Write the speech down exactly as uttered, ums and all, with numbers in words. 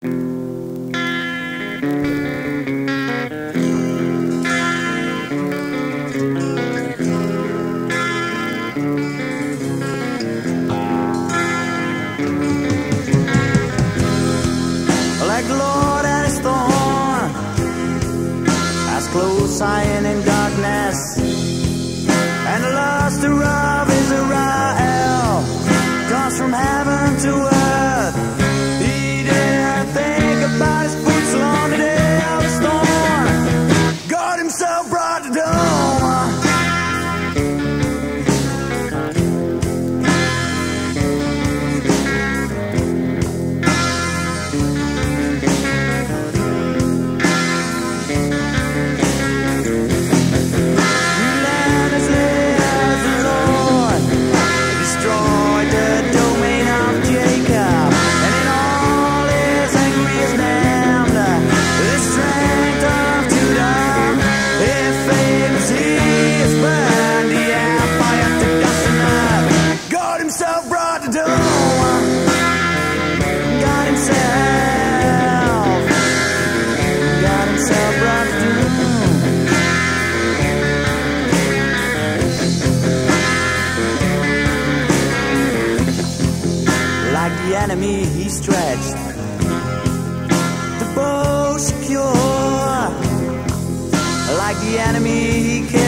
Like the Lord at his throne, eyes closed, sighing in darkness, and the luster of Israel comes from heaven to earth. He didn't think about his foot so long the day of the storm. God himself brought the dawn. The enemy he stretched the bow secure, like the enemy he came.